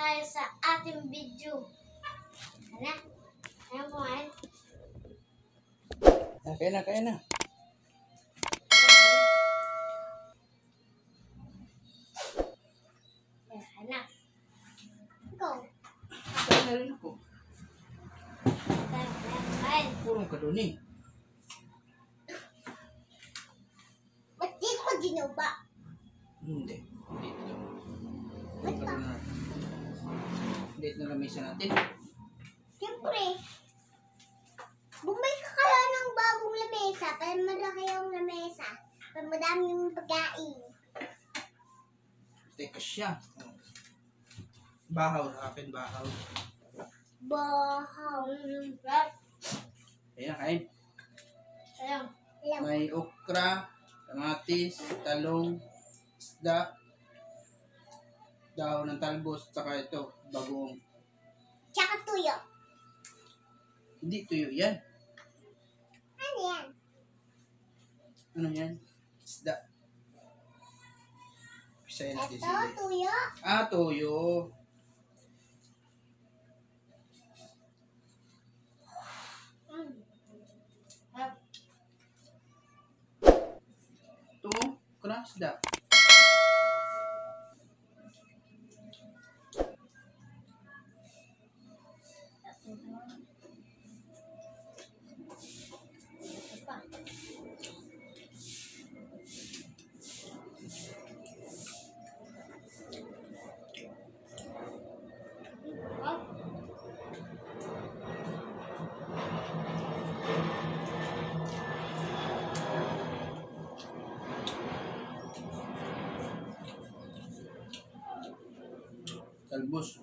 tayo sa ating video. Ano? Ano po ay? Kaya na. Ano? Ikaw. Kaya na rin ako. Ay. Purong ka doon eh. Ba't di ko ginuba? Hindi. Ba't ka? Date na lamesa natin. Siyempre. Bumay ka kaya ng bagong lamesa para malaki yung lamesa. Para madami yung pagkain. Teka siya. Bahaw sa akin, bahaw. Bahaw. Ayan, kain. Alam. May okra, kamatis, talong, isda, dahon ng talbos, saka ito, bagoong. Tsaka tuyo. Hindi tuyo yan. Ano yan? Ano yan? Isda. Pisahin natin Ito, sili. tuyo. Ah, toyo. Ito, okra, isda. Talbos.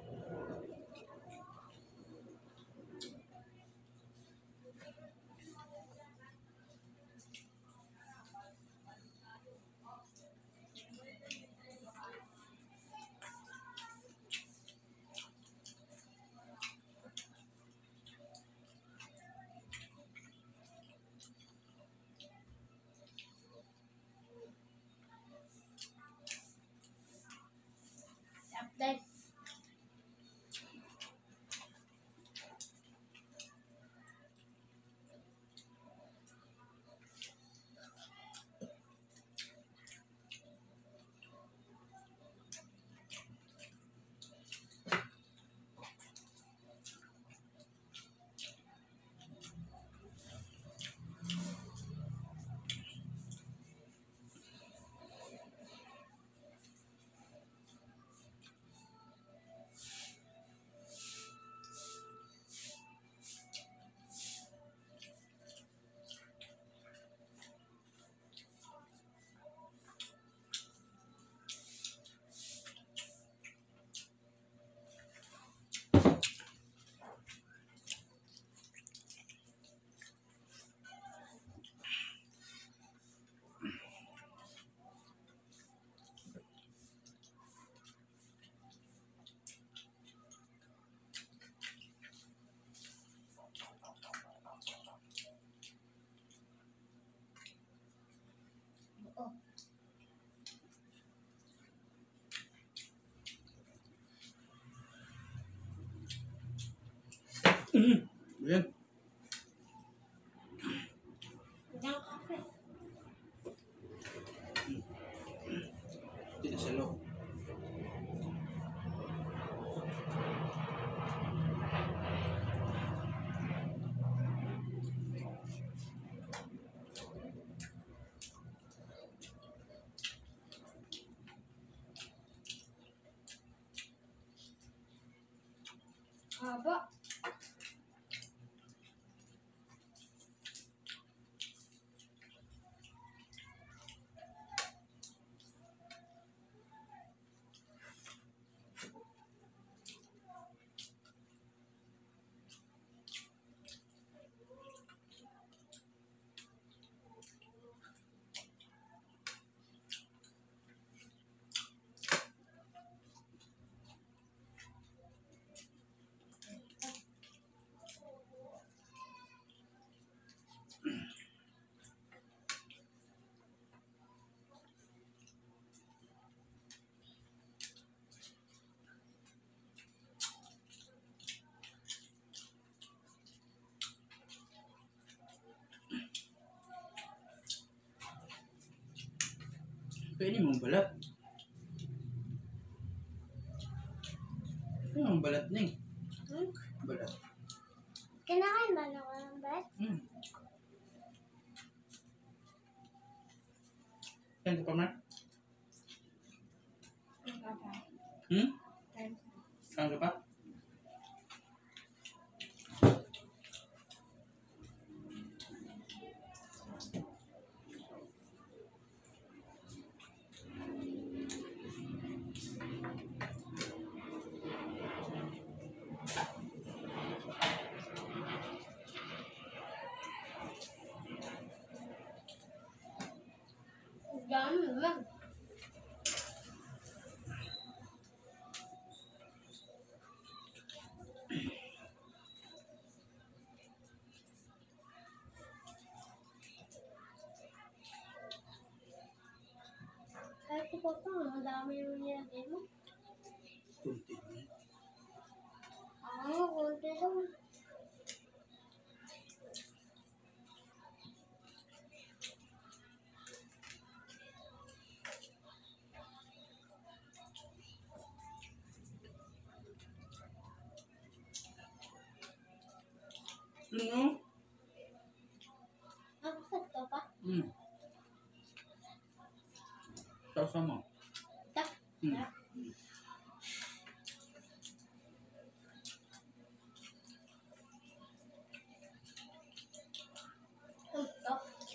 Update. Ayan. Diyan kape. Hindi na sa loob. Haba. Kainin mo ang balat. Ano ang balat na eh? Hmm? Balat. Kinakain ba na ko ng bread? Kain ka pa, Mark? Kain ka pa? Dami naman. Kahit ito pa, ang dami yung nilagay mo. Kunti na. Kunti lang. Ano? Nakasat ka pa? Sausa mo. Tak. Ito.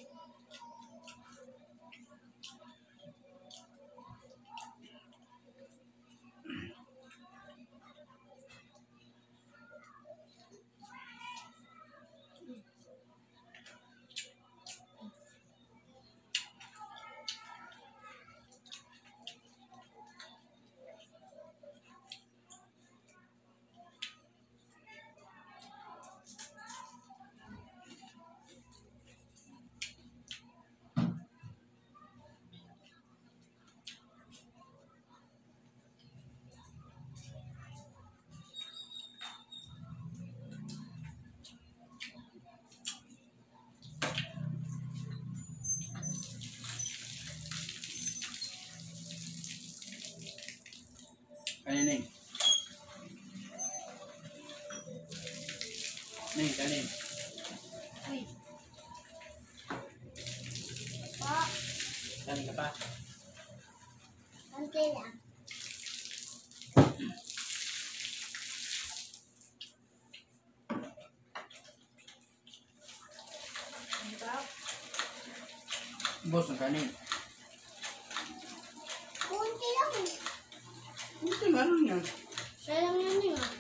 Kanin, Neng. Neng, kanin. Uy. Pa, Kanin ka pa. konti lang. Boss ng kanin. Konti lang. Ito nga ano niya. Sayang yan yun ah.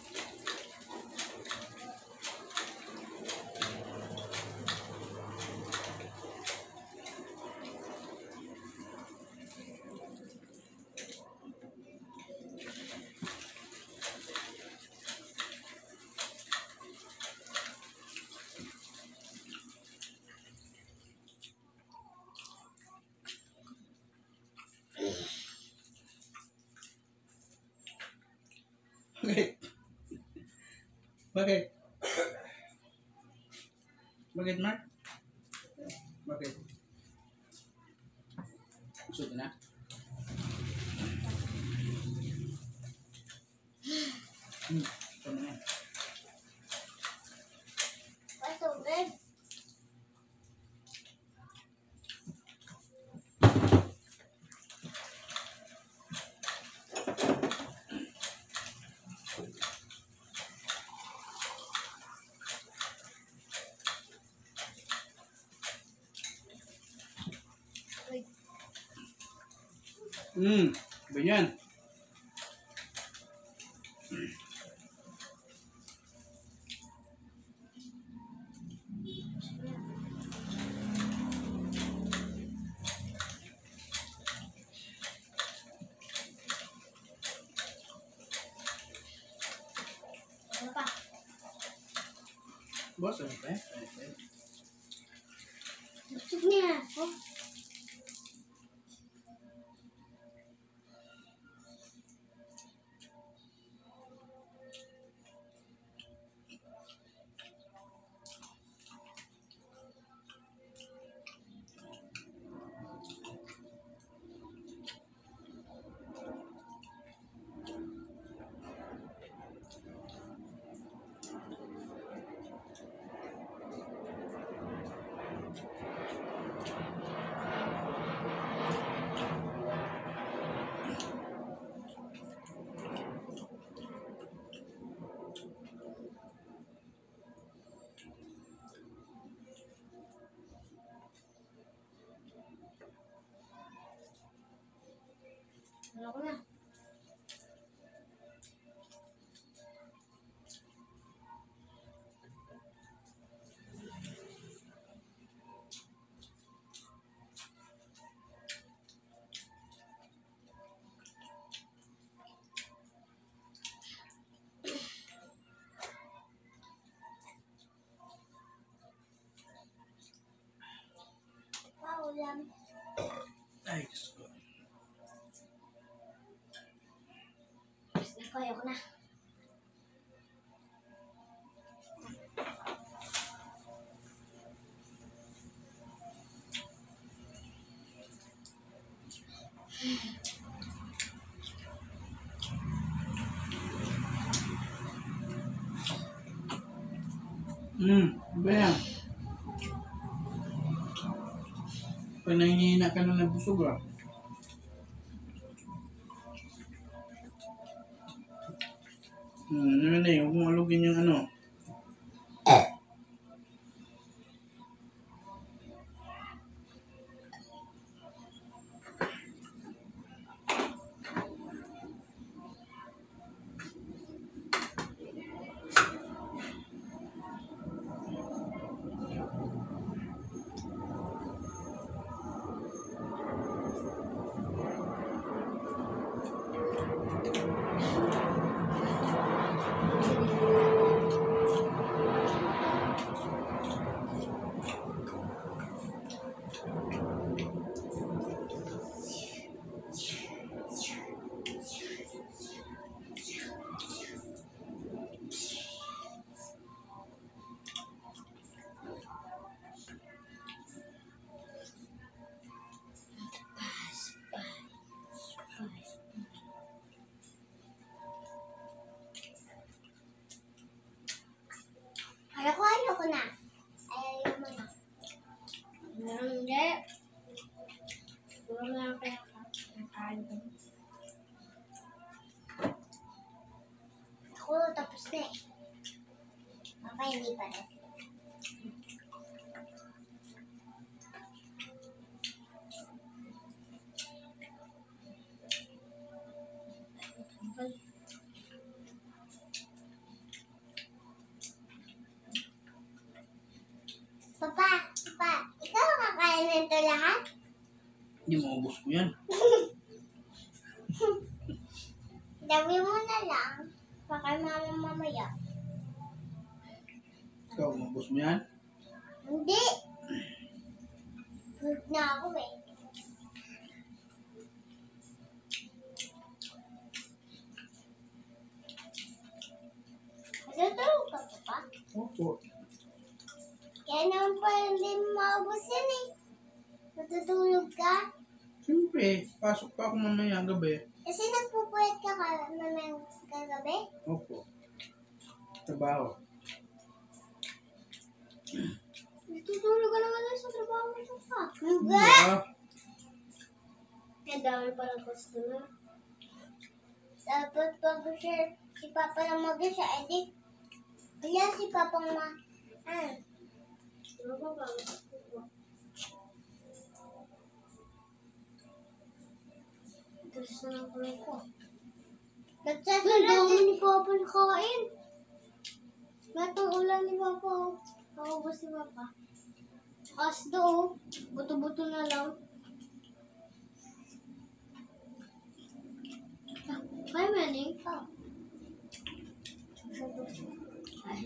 Bakit? Bakit? Bakit, Mark? Bakit? Gusto ka na? Ito na yan. Patubig. Ganyan. Ano pa? Boss, ano pa eh? Ano pa eh? Busog niya ako. Kaya ko na. Ba yan? Pag nangihina ka na nabusog ah. Ano na yun? Huwag mong alugin yung ano. Ayaw ko na. Ayaw mo na. Hindi. Huwag na kaya kain ko. Ako, tapos na eh. Papa, hindi pa rin. Papa, ikaw kakain nito lahat? Hindi mo ubos ko yan. Dami mo na lang. Baka mama mamaya. Ikaw, ubos mo yan? Hindi. Good na ako eh. Matutulog ka pa? Opo. Kaya naman pala hindi mo maubos yan eh. Matutulog ka? Siyempre, pasok pa ako mamaya gabi. Kasi nagpupuyat ka naman kagabi? Opo. Trabaho. Natutulog ka naman sa trabaho mo pa. Hindi! Ah, Kaya dahil pala customer. Dapat pag si Papa lang mag-isa, edi kaya si Papa ano ba ba? Tapos na lang kulay ko. Ang dami ni Papa nakain. Lahat ng ulam ni Papa. Nakubos ni Papa. As do, buto-buto na lang. Ay, maning. Ay.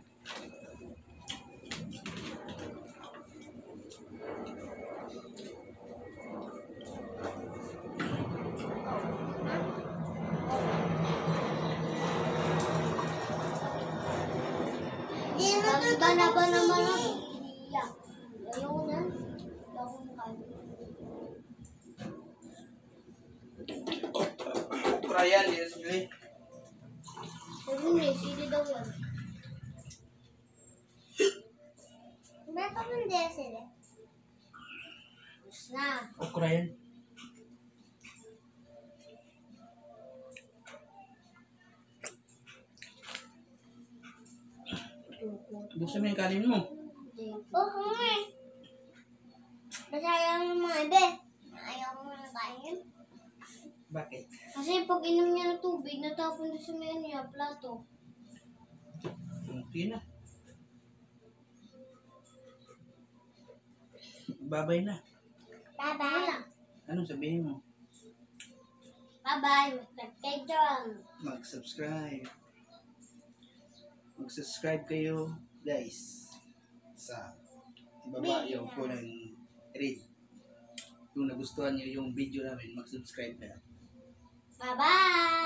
Iba na ba naman ako? Ayoko na. Ayoko na kayo. Brian, yes, Billy. Sabi niya, sili daw yan. Ba't ako hindi sili? Tapos na. Okra yan. Buksan mo yung kanin mo. Oo nga eh. Basta ayaw ng mga ibe. Ayaw ko na kain. Bakit? Kasi pag inom niya ng tubig, natapon doon sa may niya, plato. Okay na. Babay na. Bye-bye. Anong sabihin mo? Bye-bye. Mag-subscribe dyan. Mag-subscribe. Mag-subscribe kayo, guys. Sa ibaba yung kulay red. Kung nagustuhan niyo yung video namin, mag-subscribe na. Bye-bye.